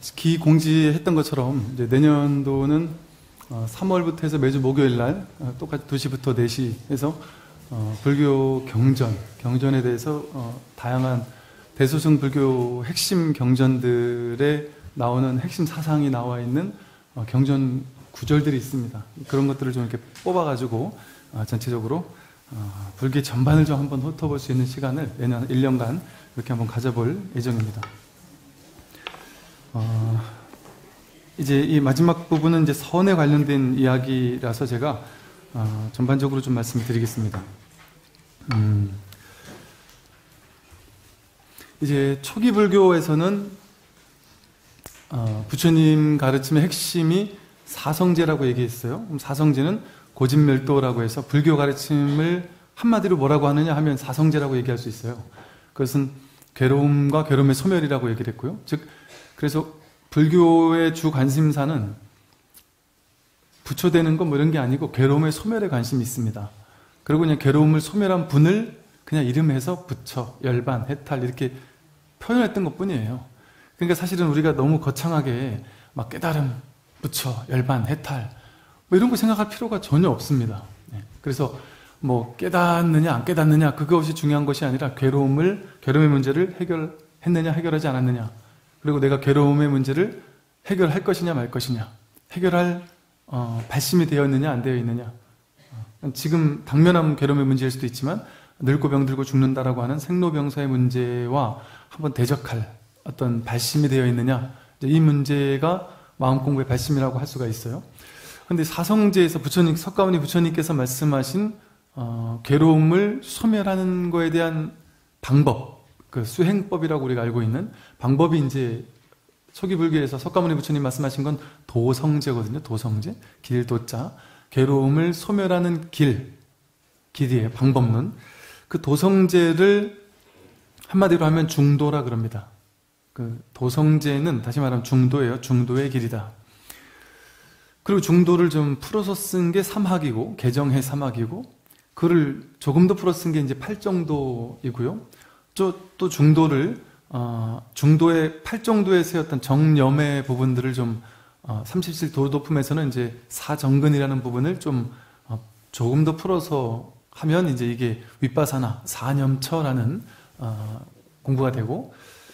기공지했던 것처럼 이제 내년도는 3월부터 해서 매주 목요일 날 똑같이 2시부터 4시 해서 불교 경전에 대해서 다양한 대소승 불교 핵심 경전들에 나오는 핵심 사상이 나와 있는 경전 구절들이 있습니다. 그런 것들을 좀 이렇게 뽑아가지고 전체적으로 불교 전반을 좀 한번 훑어볼 수 있는 시간을 내년 1년간 이렇게 한번 가져볼 예정입니다. 이제 이 마지막 부분은 이제 선에 관련된 이야기라서 제가 전반적으로 좀 말씀을 드리겠습니다. 이제 초기 불교에서는 부처님 가르침의 핵심이 사성제라고 얘기했어요. 그럼 사성제는 고진멸도라고 해서 불교 가르침을 한마디로 뭐라고 하느냐 하면 사성제라고 얘기할 수 있어요. 그것은 괴로움과 괴로움의 소멸이라고 얘기를 했고요. 즉 그래서 불교의 주 관심사는 부처되는 것 뭐 이런 게 아니고 괴로움의 소멸에 관심이 있습니다. 그리고 그냥 괴로움을 소멸한 분을 그냥 이름해서 부처, 열반, 해탈 이렇게 표현했던 것 뿐이에요. 그러니까 사실은 우리가 너무 거창하게 막 깨달음, 부처, 열반, 해탈 뭐 이런 거 생각할 필요가 전혀 없습니다. 그래서 뭐 깨닫느냐 안 깨닫느냐 그것이 중요한 것이 아니라 괴로움의 문제를 해결했느냐 해결하지 않았느냐, 그리고 내가 괴로움의 문제를 해결할 것이냐 말 것이냐, 해결할 발심이 되어 있느냐 안 되어 있느냐, 지금 당면한 괴로움의 문제일 수도 있지만 늙고 병들고 죽는다라고 하는 생로병사의 문제와 한번 대적할 어떤 발심이 되어 있느냐, 이 문제가 마음 공부의 발심이라고 할 수가 있어요. 그런데 사성제에서 석가모니 부처님께서 말씀하신 괴로움을 소멸하는 거에 대한 방법, 그 수행법이라고 우리가 알고 있는 방법이 이제 초기 불교에서 석가모니 부처님 말씀하신 건 도성제거든요. 도성제, 길도자, 괴로움을 소멸하는 길이에요. 방법론. 그 도성제를 한마디로 하면 중도라 그럽니다. 그 도성제는 다시 말하면 중도예요. 중도의 길이다. 그리고 중도를 좀 풀어서 쓴 게 삼학이고, 개정해 삼학이고, 그를 조금 더 풀어 쓴 게 이제 팔정도이고요. 또 중도를 중도의 팔정도에서의 어떤 정념의 부분들을 좀 37 도도품에서는 이제 사정근이라는 부분을 좀 조금 더 풀어서 하면 이제 이게 윗바사나 사념처라는 공부가 되고,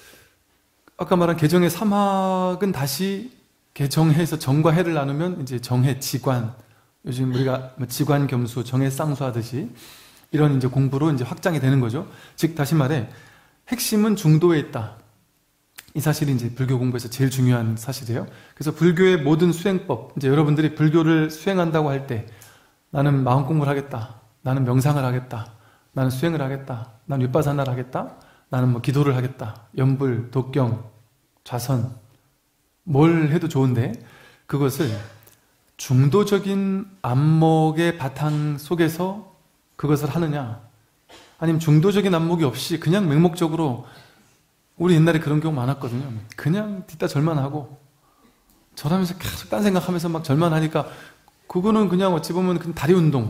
아까 말한 개정의 삼학은 다시 개정해서 정과 해를 나누면 이제 정해, 지관, 요즘 우리가 지관 겸수, 정해 쌍수 하듯이 이런 이제 공부로 이제 확장이 되는 거죠. 즉 다시 말해 핵심은 중도에 있다. 이 사실이 이제 불교 공부에서 제일 중요한 사실이에요. 그래서 불교의 모든 수행법, 이제 여러분들이 불교를 수행한다고 할 때 나는 마음 공부를 하겠다, 나는 명상을 하겠다, 나는 수행을 하겠다, 나는 윗바사나를 하겠다, 나는 뭐 기도를 하겠다, 연불, 독경, 좌선 뭘 해도 좋은데 그것을 중도적인 안목의 바탕 속에서 그것을 하느냐, 아니면 중도적인 안목이 없이 그냥 맹목적으로, 우리 옛날에 그런 경우 많았거든요. 그냥 뒷다 절만 하고 절하면서 계속 딴 생각하면서 막 절만 하니까 그거는 그냥 어찌 보면 그냥 다리 운동이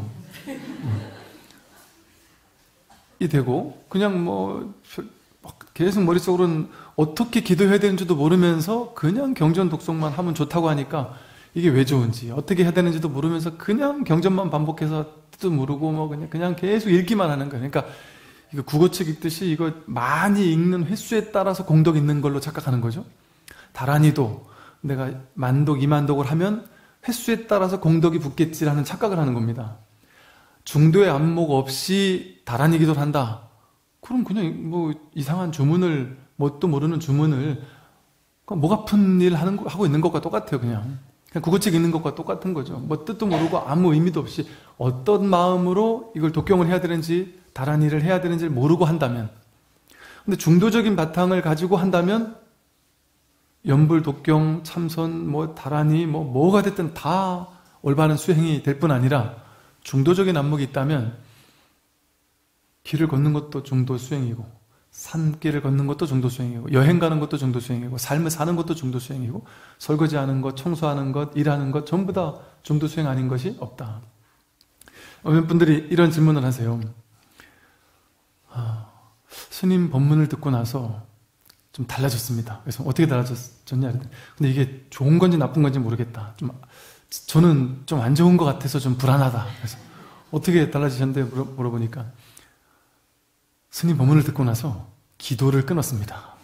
되고, 그냥 뭐 계속 머릿속으로는 어떻게 기도해야 되는지도 모르면서 그냥 경전 독송만 하면 좋다고 하니까 이게 왜 좋은지, 어떻게 해야 되는지도 모르면서 그냥 경전만 반복해서 뜻도 모르고 뭐 그냥 계속 읽기만 하는 거예요. 그러니까 이거 국어책 읽듯이 이거 많이 읽는 횟수에 따라서 공덕 있는 걸로 착각하는 거죠. 다란이도 내가 만독, 이만독을 하면 횟수에 따라서 공덕이 붙겠지라는 착각을 하는 겁니다. 중도의 안목 없이 다란이 기도를 한다. 그럼 그냥 뭐 이상한 주문을, 뭣도 모르는 주문을 목 아픈 일 하고 있는 것과 똑같아요. 그냥 국어책 읽는 것과 똑같은 거죠. 뭐 뜻도 모르고 아무 의미도 없이 어떤 마음으로 이걸 독경을 해야 되는지, 다란이를 해야 되는지를 모르고 한다면, 근데 중도적인 바탕을 가지고 한다면 연불, 독경, 참선, 뭐 다란이, 뭐가 됐든 다 올바른 수행이 될 뿐 아니라 중도적인 안목이 있다면 길을 걷는 것도 중도 수행이고, 산길을 걷는 것도 중도 수행이고, 여행 가는 것도 중도 수행이고, 삶을 사는 것도 중도 수행이고, 설거지하는 것, 청소하는 것, 일하는 것 전부 다 중도 수행 아닌 것이 없다. 어떤 분들이 이런 질문을 하세요. 스님 법문을 듣고 나서 좀 달라졌습니다. 그래서 어떻게 달라졌냐? 근데 이게 좋은 건지 나쁜 건지 모르겠다. 저는 좀 안 좋은 것 같아서 좀 불안하다. 그래서 어떻게 달라지셨는데 물어보니까 스님 법문을 듣고 나서 기도를 끊었습니다.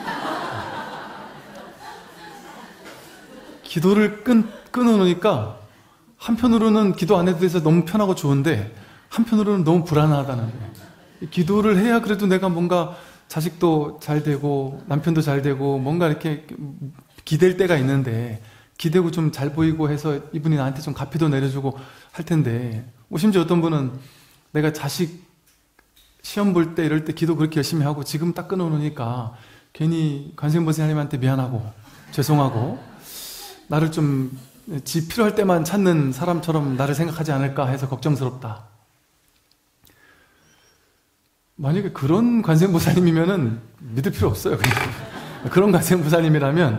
기도를 끊어놓으니까 한편으로는 기도 안 해도 돼서 너무 편하고 좋은데 한편으로는 너무 불안하다는 거예요. 기도를 해야 그래도 내가 뭔가 자식도 잘 되고 남편도 잘 되고 뭔가 이렇게 기댈 때가 있는데 기대고 좀 잘 보이고 해서 이분이 나한테 좀 가피도 내려주고 할 텐데 뭐 심지어 어떤 분은 내가 자식 시험 볼 때 이럴 때 기도 그렇게 열심히 하고 지금 딱 끊어놓으니까 괜히 관세음보살님한테 미안하고 죄송하고 나를 좀 지 필요할 때만 찾는 사람처럼 나를 생각하지 않을까 해서 걱정스럽다. 만약에 그런 관세음보살님이면은 믿을 필요 없어요. 그런 관세음보살님이라면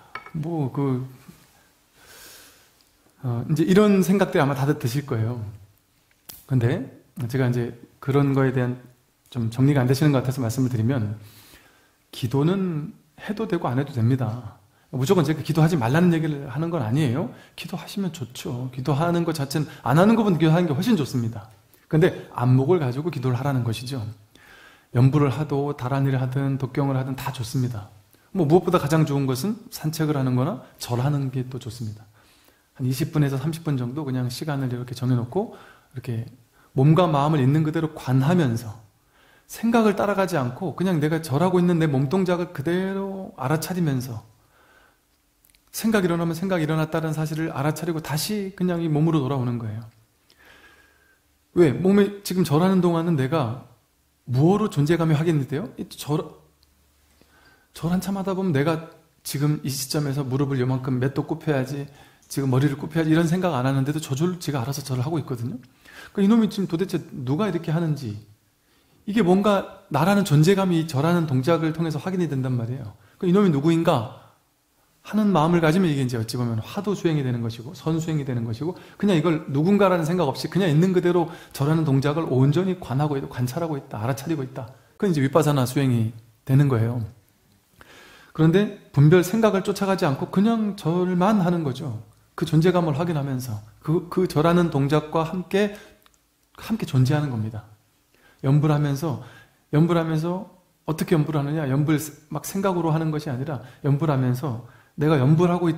이제 이런 생각들이 아마 다들 드실 거예요. 근데 제가 이제 그런 거에 대한 좀 정리가 안 되시는 것 같아서 말씀을 드리면 기도는 해도 되고 안 해도 됩니다. 무조건 제가 기도하지 말라는 얘기를 하는 건 아니에요. 기도하시면 좋죠. 기도하는 것 자체는 안 하는 것보다 기도하는 게 훨씬 좋습니다. 근데 안목을 가지고 기도를 하라는 것이죠. 연부를 하도 다란이를 하든 독경을 하든 다 좋습니다. 무엇보다 가장 좋은 것은 산책을 하는 거나 절하는 게 또 좋습니다. 한 20분에서 30분 정도 그냥 시간을 이렇게 정해놓고 이렇게 몸과 마음을 있는 그대로 관하면서 생각을 따라가지 않고 그냥 내가 절하고 있는 내 몸동작을 그대로 알아차리면서 생각이 일어나면 생각이 일어났다는 사실을 알아차리고 다시 그냥 이 몸으로 돌아오는 거예요. 왜? 몸에 지금 절하는 동안은 내가 무엇으로 존재감이 확인돼요? 절 한참 하다 보면 내가 지금 이 시점에서 무릎을 요만큼 몇 도 굽혀야지 지금 머리를 굽혀야지 이런 생각 안 하는데도 저절로 지가 알아서 절을 하고 있거든요. 그러니까 이놈이 지금 도대체 누가 이렇게 하는지 이게 뭔가 나라는 존재감이 절하는 동작을 통해서 확인이 된단 말이에요. 그러니까 이놈이 누구인가 하는 마음을 가지면 이게 이제 어찌 보면 화두 수행이 되는 것이고 선수행이 되는 것이고 그냥 이걸 누군가라는 생각 없이 그냥 있는 그대로 절하는 동작을 온전히 관하고 있다, 관찰하고 있다, 알아차리고 있다. 그건 이제 위파사나 수행이 되는 거예요. 그런데 분별 생각을 쫓아가지 않고 그냥 절만 하는 거죠. 그 존재감을 확인하면서 그 절하는 동작과 함께 존재하는 겁니다. 연불 하면서 어떻게 연불을 하느냐? 연불 막 생각으로 하는 것이 아니라 연불하면서 내가 연불하고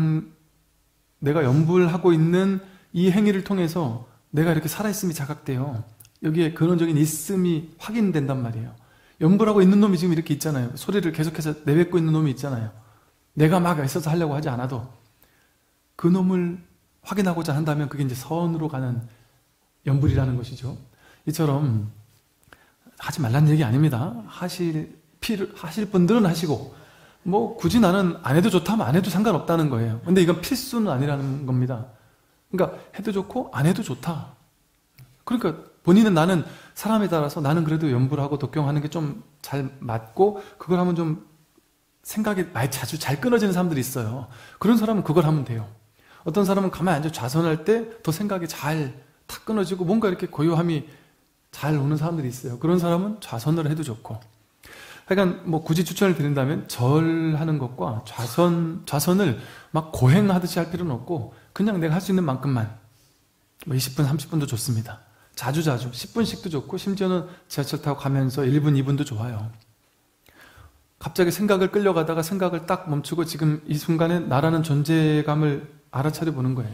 있는 이 행위를 통해서 내가 이렇게 살아있음이 자각돼요. 여기에 근원적인 있음이 확인된단 말이에요. 연불하고 있는 놈이 지금 이렇게 있잖아요. 소리를 계속해서 내뱉고 있는 놈이 있잖아요. 내가 막 애써서 하려고 하지 않아도 그 놈을 확인하고자 한다면 그게 이제 선으로 가는 연불이라는 것이죠. 이처럼 하지 말라는 얘기 아닙니다. 하실 분들은 하시고 굳이 나는 안 해도 좋다 하면 안 해도 상관없다는 거예요. 근데 이건 필수는 아니라는 겁니다. 그러니까 해도 좋고 안 해도 좋다. 그러니까 본인은 나는 사람에 따라서 나는 그래도 연불을 하고 독경하는 게 좀 잘 맞고 그걸 하면 좀 생각이 자주 잘 끊어지는 사람들이 있어요. 그런 사람은 그걸 하면 돼요. 어떤 사람은 가만히 앉아 좌선할 때 더 생각이 잘 탁 끊어지고 뭔가 이렇게 고요함이 잘 오는 사람들이 있어요. 그런 사람은 좌선을 해도 좋고 그러니까 굳이 추천을 드린다면 절하는 것과 좌선을 막 고행하듯이 할 필요는 없고 그냥 내가 할 수 있는 만큼만 20분, 30분도 좋습니다. 자주 10분씩도 좋고 심지어는 지하철 타고 가면서 1분, 2분도 좋아요. 갑자기 생각을 끌려가다가 생각을 딱 멈추고 지금 이 순간에 나라는 존재감을 알아차려 보는 거예요.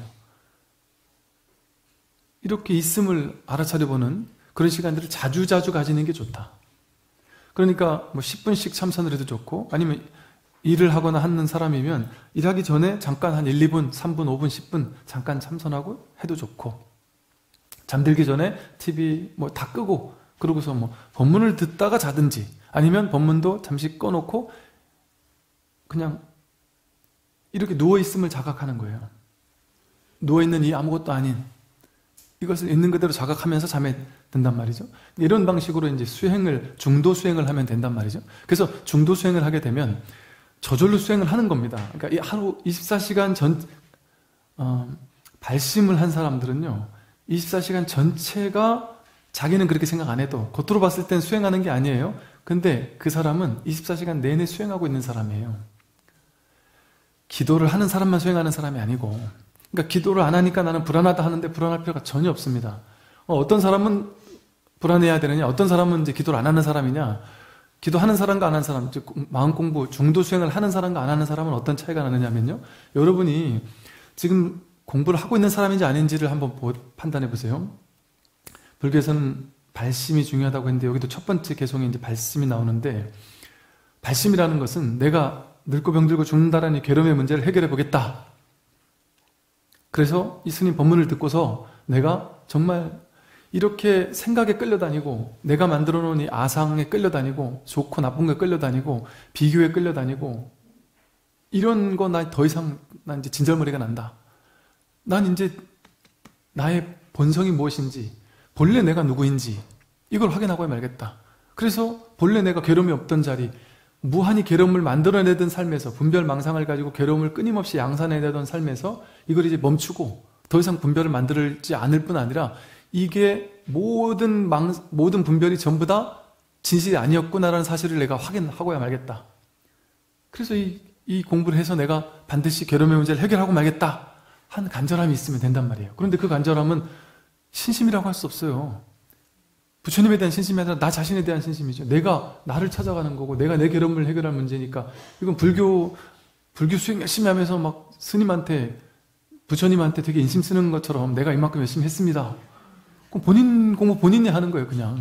이렇게 있음을 알아차려 보는 그런 시간들을 자주 가지는 게 좋다. 그러니까 10분씩 참선을 해도 좋고 아니면 일을 하거나 하는 사람이면 일하기 전에 잠깐 한 1, 2분, 3분, 5분, 10분 잠깐 참선하고 해도 좋고 잠들기 전에 TV 다 끄고 그러고서 법문을 듣다가 자든지 아니면 법문도 잠시 꺼놓고 그냥 이렇게 누워있음을 자각하는 거예요. 누워있는 이 아무것도 아닌 이것을 있는 그대로 자각하면서 잠에 든단 말이죠. 이런 방식으로 이제 중도 수행을 하면 된단 말이죠. 그래서 중도 수행을 하게 되면 저절로 수행을 하는 겁니다. 그러니까 이 하루 24시간 발심을 한 사람들은요, 24시간 전체가 자기는 그렇게 생각 안 해도 겉으로 봤을 땐 수행하는 게 아니에요. 근데 그 사람은 24시간 내내 수행하고 있는 사람이에요. 기도를 하는 사람만 수행하는 사람이 아니고, 그러니까 기도를 안 하니까 나는 불안하다 하는데 불안할 필요가 전혀 없습니다. 어떤 사람은 불안해야 되느냐, 어떤 사람은 이제 기도를 안 하는 사람이냐, 기도하는 사람과 안 하는 사람, 즉 마음 공부, 중도 수행을 하는 사람과 안 하는 사람은 어떤 차이가 나느냐면요, 여러분이 지금 공부를 하고 있는 사람인지 아닌지를 한번 판단해 보세요. 불교에서는 발심이 중요하다고 했는데 여기도 첫 번째 개송에 이제 발심이 나오는데, 발심이라는 것은 내가 늙고 병들고 죽는다라는 괴로움의 문제를 해결해 보겠다. 그래서 이 스님 법문을 듣고서 내가 정말 이렇게 생각에 끌려다니고, 내가 만들어 놓은 이 아상에 끌려다니고, 좋고 나쁜 거에 끌려다니고, 비교에 끌려다니고, 이런 거 나 더 이상 난 이제 진절머리가 난다. 난 이제 나의 본성이 무엇인지, 본래 내가 누구인지 이걸 확인하고 말겠다. 그래서 본래 내가 괴로움이 없던 자리, 무한히 괴로움을 만들어내던 삶에서, 분별망상을 가지고 괴로움을 끊임없이 양산해내던 삶에서 이걸 이제 멈추고 더 이상 분별을 만들지 않을 뿐 아니라, 이게 모든 분별이 전부 다 진실이 아니었구나라는 사실을 내가 확인하고야 말겠다. 그래서 이 공부를 해서 내가 반드시 괴로움의 문제를 해결하고 말겠다 한 간절함이 있으면 된단 말이에요. 그런데 그 간절함은 신심이라고 할 수 없어요. 부처님에 대한 신심이 아니라 나 자신에 대한 신심이죠. 내가 나를 찾아가는 거고, 내가 내 괴로움을 해결할 문제니까. 이건 불교 수행 열심히 하면서 막 스님한테, 부처님한테 되게 인심 쓰는 것처럼 내가 이만큼 열심히 했습니다. 그럼 본인 공부 본인이 하는 거예요, 그냥.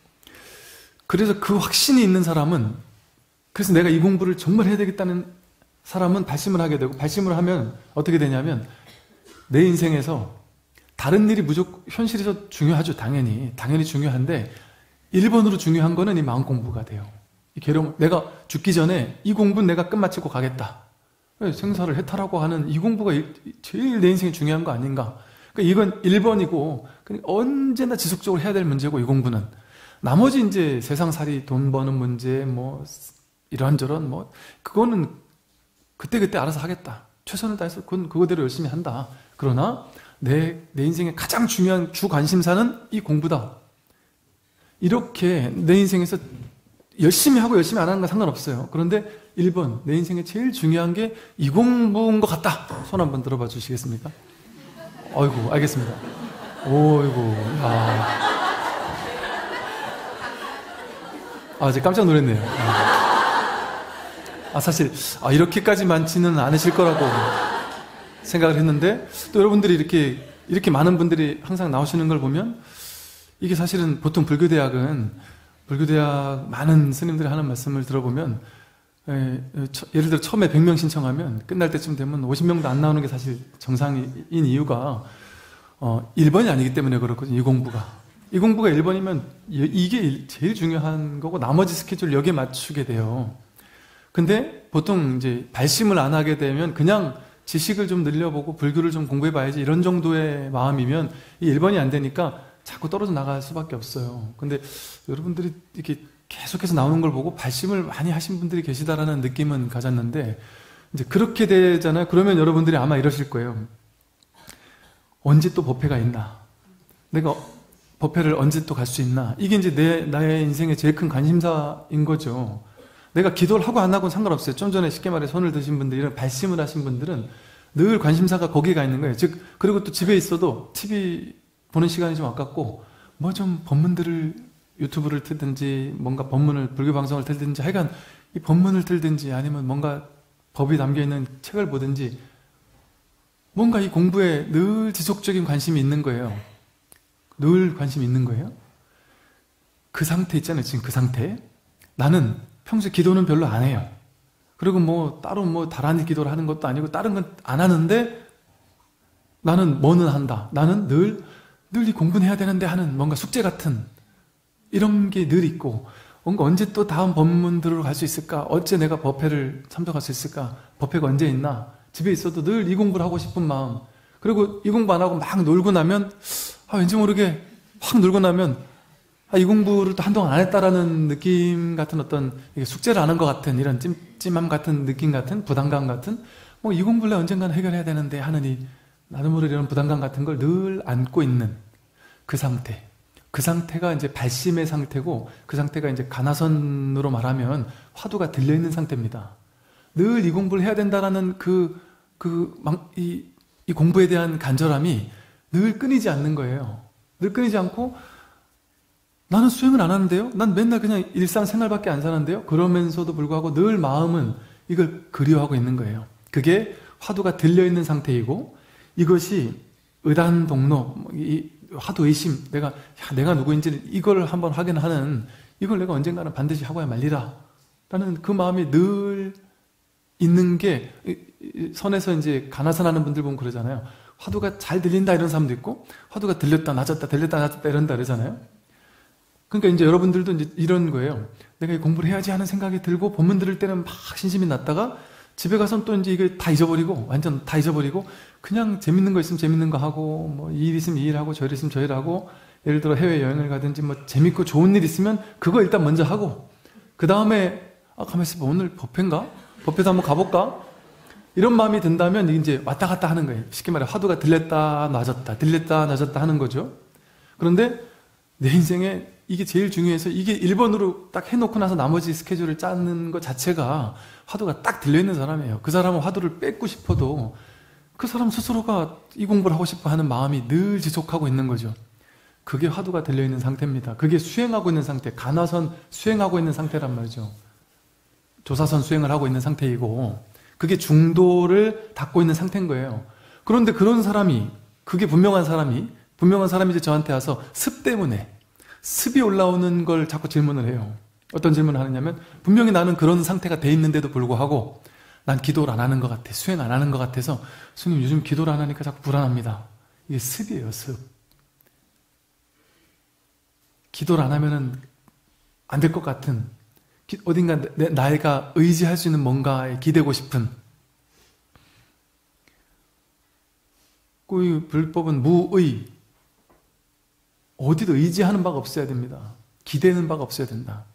그래서 그 확신이 있는 사람은, 그래서 내가 이 공부를 정말 해야 되겠다는 사람은 발심을 하게 되고, 발심을 하면 어떻게 되냐면, 내 인생에서 다른 일이 무조건 현실에서 중요하죠. 당연히 중요한데 1번으로 중요한 거는 이 마음 공부가 돼요. 이 괴로움, 내가 죽기 전에 이 공부는 내가 끝마치고 가겠다. 생사를 해탈하고 하는 이 공부가 제일 내 인생에 중요한 거 아닌가. 그러니까 이건 1번이고 언제나 지속적으로 해야 될 문제고, 이 공부는. 나머지 이제 세상살이, 돈 버는 문제, 뭐 이런저런 뭐 그거는 그때그때 알아서 하겠다. 최선을 다해서 그거대로 열심히 한다. 그러나 내 인생의 가장 중요한 주 관심사는 이 공부다. 이렇게 내 인생에서 열심히 하고 열심히 안 하는 건 상관없어요. 그런데 1번, 내 인생에 제일 중요한 게 이 공부인 것 같다. 손 한번 들어봐 주시겠습니까? 아이고, 알겠습니다. 오이고, 이제 깜짝 놀랐네요. 사실, 이렇게까지 많지는 않으실 거라고 생각을 했는데, 또 여러분들이 이렇게 많은 분들이 항상 나오시는 걸 보면, 이게 사실은 보통 불교대학 많은 스님들이 하는 말씀을 들어보면, 예를 들어 처음에 100명 신청하면 끝날 때쯤 되면 50명도 안 나오는 게 사실 정상인 이유가 1번이 아니기 때문에 그렇거든요. 이 공부가 1번이면 이게 제일 중요한 거고, 나머지 스케줄을 여기에 맞추게 돼요. 근데 보통 이제 발심을 안 하게 되면 그냥 지식을 좀 늘려보고 불교를 좀 공부해봐야지 이런 정도의 마음이면 이 1번이 안 되니까 자꾸 떨어져 나갈 수밖에 없어요. 근데 여러분들이 이렇게 계속해서 나오는 걸 보고 발심을 많이 하신 분들이 계시다라는 느낌은 가졌는데, 이제 그렇게 되잖아요. 그러면 여러분들이 아마 이러실 거예요. 언제 또 법회가 있나? 내가 법회를 언제 또 갈 수 있나? 이게 이제 나의 인생의 제일 큰 관심사인 거죠. 내가 기도를 하고 안 하고는 상관없어요. 좀 전에 쉽게 말해 손을 드신 분들, 이런 발심을 하신 분들은 늘 관심사가 거기에 가 있는 거예요. 즉, 그리고 또 집에 있어도 TV 보는 시간이 좀 아깝고, 뭐 좀 법문들을, 유튜브를 틀든지, 뭔가 법문을, 불교 방송을 틀든지, 하여간 이 법문을 틀든지, 아니면 뭔가 법이 담겨있는 책을 보든지, 뭔가 이 공부에 늘 지속적인 관심이 있는 거예요. 늘 관심이 있는 거예요. 그 상태 있잖아요. 지금 그 상태. 나는 평소에 기도는 별로 안 해요. 그리고 뭐 따로 뭐 다란히 기도를 하는 것도 아니고 다른 건 안 하는데, 나는 뭐는 한다. 나는 늘 이 공부는 해야 되는데 하는 뭔가 숙제 같은 이런 게 늘 있고, 뭔가 언제 또 다음 법문 들으러 갈 수 있을까? 어째 내가 법회를 참석할 수 있을까? 법회가 언제 있나? 집에 있어도 늘 이 공부를 하고 싶은 마음. 그리고 이 공부 안 하고 막 놀고 나면, 왠지 모르게 확 놀고 나면, 이 공부를 또 한동안 안 했다라는 느낌 같은, 어떤 숙제를 안 한 것 같은 이런 찜찜함 같은 느낌 같은, 부담감 같은, 뭐 이 공부를 언젠가는 해결해야 되는데 하는 나도 모르게 이런 부담감 같은 걸 늘 안고 있는 그 상태. 그 상태가 이제 발심의 상태고, 그 상태가 이제 가나선으로 말하면 화두가 들려있는 상태입니다. 늘 이 공부를 해야 된다라는 이 공부에 대한 간절함이 늘 끊이지 않는 거예요. 늘 끊이지 않고, 나는 수행을 안 하는데요? 난 맨날 그냥 일상생활밖에 안 사는데요? 그러면서도 불구하고 늘 마음은 이걸 그리워하고 있는 거예요. 그게 화두가 들려있는 상태이고, 이것이 의단동로, 이 화두의심, 내가 누구인지 이걸 한번 확인하는, 이걸 내가 언젠가는 반드시 하고야 말리라 라는 그 마음이 늘 있는 게, 선에서 이제 가나선하는 분들 보면 그러잖아요. 화두가 잘 들린다 이런 사람도 있고, 화두가 들렸다 낮았다 들렸다 낮았다 이런다 그러잖아요. 그러니까 이제 여러분들도 이제 이런 거예요. 내가 이 공부를 해야지 하는 생각이 들고, 법문 들을 때는 막 신심이 났다가 집에 가서는 또 이제 이걸 다 잊어버리고, 완전 다 잊어버리고, 그냥 재밌는 거 있으면 재밌는 거 하고, 뭐 이 일 있으면 이 일 하고, 저 일 있으면 저 일 하고, 예를 들어 해외 여행을 가든지 뭐 재밌고 좋은 일 있으면 그거 일단 먼저 하고, 그 다음에 가만히 있어봐, 오늘 법회인가? 법회도 한번 가볼까? 이런 마음이 든다면 이제 왔다 갔다 하는 거예요. 쉽게 말해 화두가 들렸다 낮았다 들렸다 낮았다 하는 거죠. 그런데 내 인생에 이게 제일 중요해서, 이게 1번으로 딱 해놓고 나서 나머지 스케줄을 짜는 것 자체가 화두가 딱 들려있는 사람이에요. 그 사람은 화두를 뺏고 싶어도 그 사람 스스로가 이 공부를 하고 싶어 하는 마음이 늘 지속하고 있는 거죠. 그게 화두가 들려있는 상태입니다. 그게 수행하고 있는 상태, 가나선 수행하고 있는 상태란 말이죠. 조사선 수행을 하고 있는 상태이고, 그게 중도를 닦고 있는 상태인 거예요. 그런데 그런 사람이, 그게 분명한 사람이 이제 저한테 와서 습 때문에, 습이 올라오는 걸 자꾸 질문을 해요. 어떤 질문을 하느냐면, 분명히 나는 그런 상태가 돼 있는데도 불구하고 난 기도를 안 하는 것 같아, 수행 안 하는 것 같아서 스님 요즘 기도를 안 하니까 자꾸 불안합니다. 이게 습이에요, 습. 기도를 안 하면은 안 될 것 같은, 어딘가 나이가 의지할 수 있는 뭔가에 기대고 싶은, 그 불법은 무의, 어디도 의지하는 바가 없어야 됩니다. 기대는 바가 없어야 된다.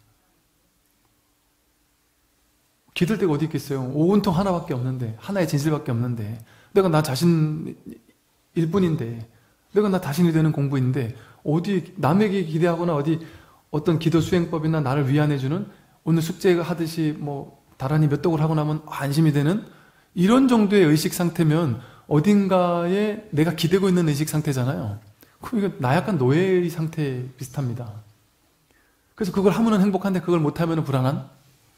기댈 데가 어디 있겠어요? 온통 하나밖에 없는데, 하나의 진실밖에 없는데, 내가 나 자신일 뿐인데, 내가 나 자신이 되는 공부인데, 어디 남에게 기대하거나 어떤 기도 수행법이나 나를 위안해주는, 오늘 숙제 하듯이 뭐 다란히 몇 독을 하고 나면 안심이 되는 이런 정도의 의식 상태면 어딘가에 내가 기대고 있는 의식 상태잖아요. 그럼 이거 나 약간 노예의 상태 비슷합니다. 그래서 그걸 하면은 행복한데 그걸 못하면 불안한?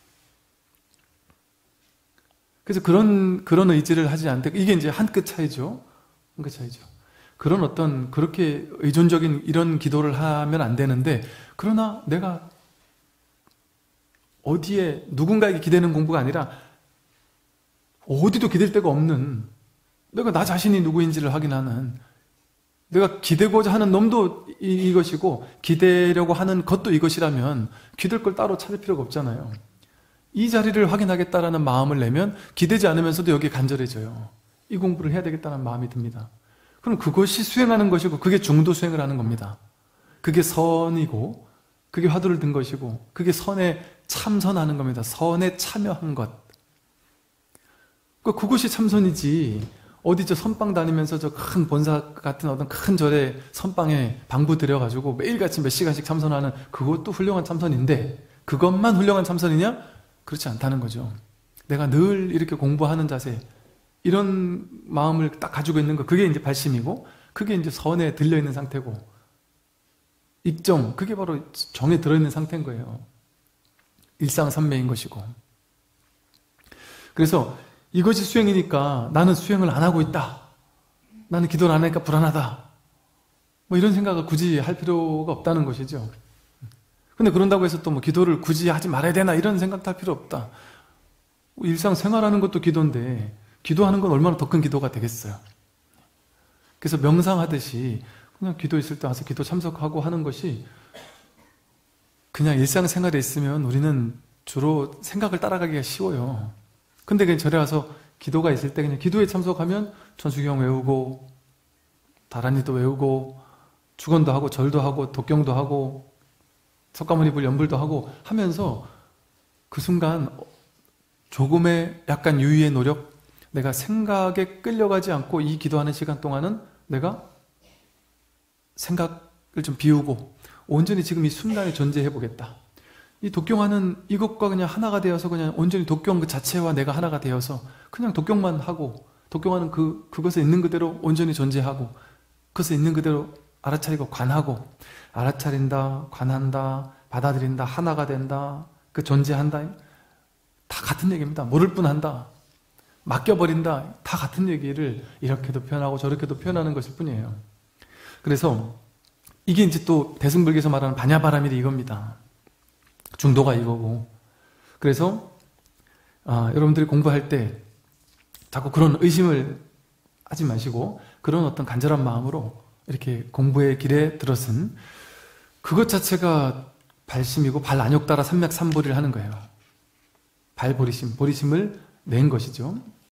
그래서 그런 의지를 하지 않되, 이게 이제 한 끗 차이죠. 한 끗 차이죠. 그런 어떤 그렇게 의존적인 이런 기도를 하면 안 되는데, 그러나 내가 어디에 누군가에게 기대는 공부가 아니라 어디도 기댈 데가 없는, 내가 나 자신이 누구인지를 확인하는, 내가 기대고자 하는 놈도 이것이고 기대려고 하는 것도 이것이라면 기댈 걸 따로 찾을 필요가 없잖아요. 이 자리를 확인하겠다라는 마음을 내면 기대지 않으면서도 여기에 간절해져요. 이 공부를 해야 되겠다는 마음이 듭니다. 그럼 그것이 수행하는 것이고, 그게 중도 수행을 하는 겁니다. 그게 선이고, 그게 화두를 든 것이고, 그게 선에 참선하는 겁니다. 선에 참여한 것. 그것이 참선이지, 어디 저 선방 다니면서 저 큰 본사 같은 어떤 큰 절에 선방에 방부 들여가지고 매일같이 몇 시간씩 참선하는 그것도 훌륭한 참선인데, 그것만 훌륭한 참선이냐? 그렇지 않다는 거죠. 내가 늘 이렇게 공부하는 자세, 이런 마음을 딱 가지고 있는 거, 그게 이제 발심이고, 그게 이제 선에 들려있는 상태고, 입정, 그게 바로 정에 들어있는 상태인 거예요. 일상삼매인 것이고. 그래서 이것이 수행이니까 나는 수행을 안 하고 있다, 나는 기도를 안 하니까 불안하다, 뭐 이런 생각을 굳이 할 필요가 없다는 것이죠. 근데 그런다고 해서 또 뭐 기도를 굳이 하지 말아야 되나 이런 생각도 할 필요 없다. 일상생활하는 것도 기도인데 기도하는 건 얼마나 더 큰 기도가 되겠어요. 그래서 명상하듯이 그냥 기도 있을 때 와서 기도 참석하고 하는 것이, 그냥 일상생활에 있으면 우리는 주로 생각을 따라가기가 쉬워요. 근데 그냥 절에 와서 기도가 있을 때 그냥 기도에 참석하면 천수경 외우고, 다란이도 외우고, 축원도 하고, 절도 하고, 독경도 하고, 석가모니 연불도 하고 하면서 그 순간 조금의 약간 유의의 노력, 내가 생각에 끌려가지 않고 이 기도하는 시간 동안은 내가 생각을 좀 비우고 온전히 지금 이 순간에 존재해 보겠다. 이 독경하는 이것과 그냥 하나가 되어서 그냥 온전히 독경 그 자체와 내가 하나가 되어서 그냥 독경만 하고, 독경하는 그것에 있는 그대로 온전히 존재하고, 그것에 있는 그대로 알아차리고 관하고, 알아차린다, 관한다, 받아들인다, 하나가 된다, 그 존재한다, 다 같은 얘기입니다. 모를 뿐한다, 맡겨버린다, 다 같은 얘기를 이렇게도 표현하고 저렇게도 표현하는 것일 뿐이에요. 그래서 이게 이제 또 대승불교에서 말하는 반야바라밀이 이겁니다. 중도가 이거고. 그래서 여러분들이 공부할 때 자꾸 그런 의심을 하지 마시고 그런 어떤 간절한 마음으로 이렇게 공부의 길에 들어선 그것 자체가 발심이고 발안욕 따라 삼맥삼보리를 하는 거예요. 발보리심, 보리심을 낸 것이죠.